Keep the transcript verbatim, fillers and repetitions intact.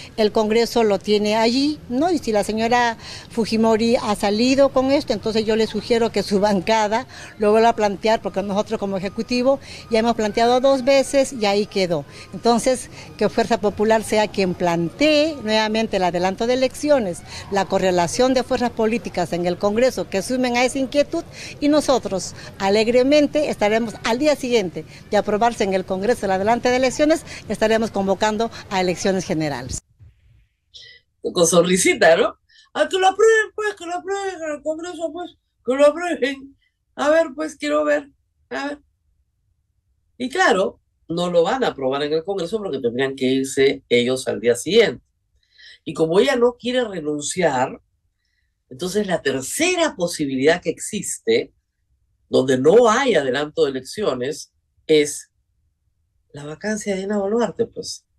el Congreso lo tiene allí, ¿no? Y si la señora Fujimori ha salido con esto, entonces yo le sugiero que su bancada lo vuelva a plantear, porque nosotros como Ejecutivo ya hemos planteado dos veces y ahí quedó. Entonces, que Fuerza Popular sea quien plantee nuevamente el adelanto de elecciones, la correlación de fuerzas políticas en el Congreso que sumen a esa inquietud, y nosotros alegremente estaremos al día siguiente de aprobarse en el Congreso el adelanto de elecciones, estaremos convocando a elecciones generales. Con sonrisita, ¿no? A que lo aprueben, pues, que lo aprueben en el Congreso, pues, que lo aprueben. A ver, pues, quiero ver. A ver. Y claro, no lo van a aprobar en el Congreso porque tendrían que irse ellos al día siguiente. Y como ella no quiere renunciar, entonces la tercera posibilidad que existe, donde no hay adelanto de elecciones, es la vacancia de Dina Boluarte, pues.